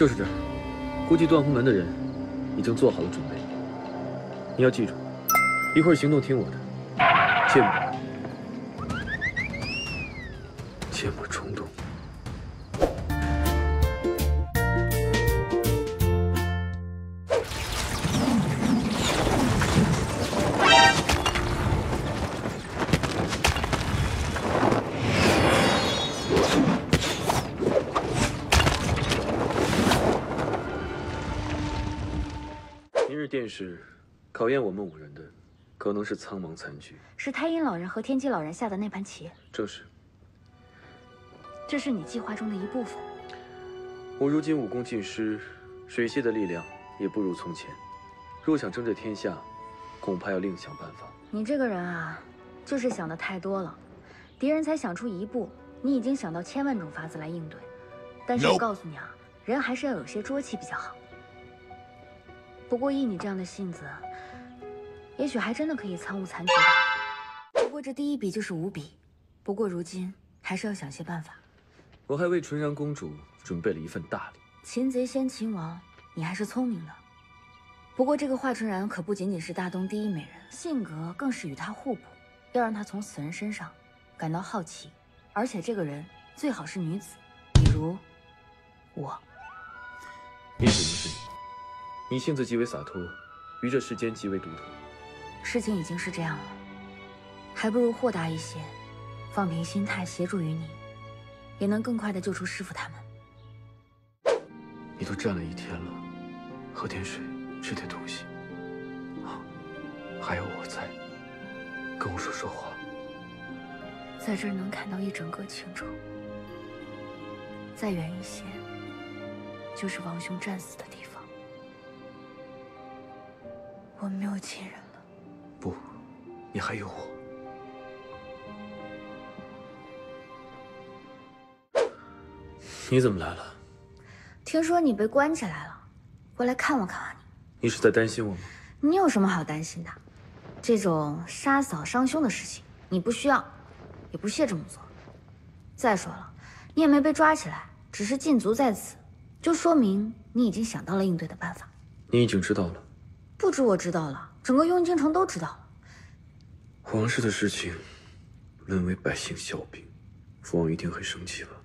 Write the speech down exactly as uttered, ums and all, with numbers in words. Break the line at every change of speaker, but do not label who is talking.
就是这儿。估计断湖门的人已经做好了准备。你要记住，一会儿行动听我的，切莫切莫冲动。 明日殿试，考验我们五人的，可能是苍茫残局。
是太阴老人和天机老人下的那盘棋。
正是。
这是你计划中的一部分。
我如今武功尽失，水系的力量也不如从前。若想争这天下，恐怕要另想办法。
你这个人啊，就是想的太多了。敌人才想出一步，你已经想到千万种法子来应对。但是我告诉你啊，人还是要有些捉气比较好。 不过依你这样的性子，也许还真的可以参悟残局的。不过这第一笔就是五笔，不过如今还是要想些办法。
我还为纯然公主准备了一份大礼。
擒贼先擒王，你还是聪明的。不过这个华纯然可不仅仅是大东第一美人，性格更是与她互补，要让她从此人身上感到好奇，而且这个人最好是女子，比如我。
你指的是你？ 你性子极为洒脱，于这世间极为独特。
事情已经是这样了，还不如豁达一些，放平心态，协助于你，也能更快的救出师傅他们。
你都站了一天了，喝点水，吃点东西。啊，还有我在，跟我说说话。
在这儿能看到一整个青州，再远一些，就是王兄战死的地方。 我没有亲人了。
不，你还有我。你怎么来了？
听说你被关起来了，过来看望看望你。
你是在担心我吗？
你有什么好担心的？这种杀嫂伤兄的事情，你不需要，也不屑这么做。再说了，你也没被抓起来，只是禁足在此，就说明你已经想到了应对的办法。
你已经知道了。
不止我知道了，整个雍京城都知道了。
皇室的事情，沦为百姓笑柄，父王一定很生气吧？